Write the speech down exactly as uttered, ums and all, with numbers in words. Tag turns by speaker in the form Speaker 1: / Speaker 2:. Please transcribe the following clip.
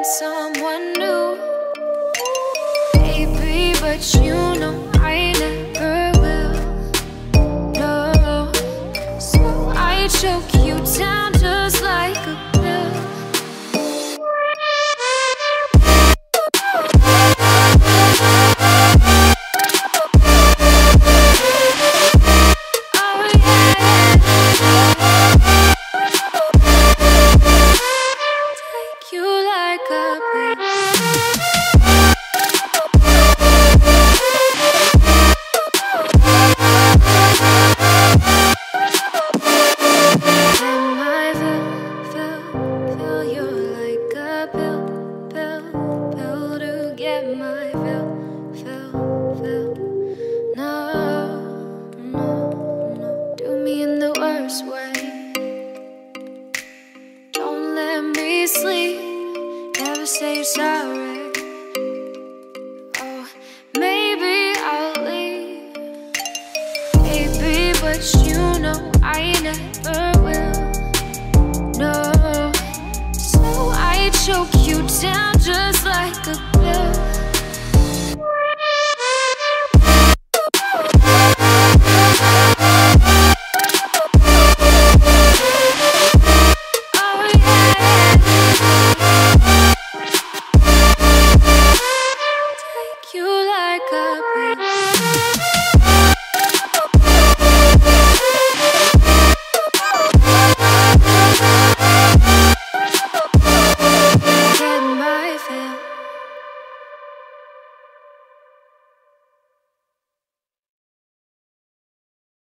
Speaker 1: find someone new, baby, but you know I never will. No, so I choke you down just like a pill. Say sorry. Oh, maybe I'll leave, baby, but you know I never will. No, so I choke you down just like a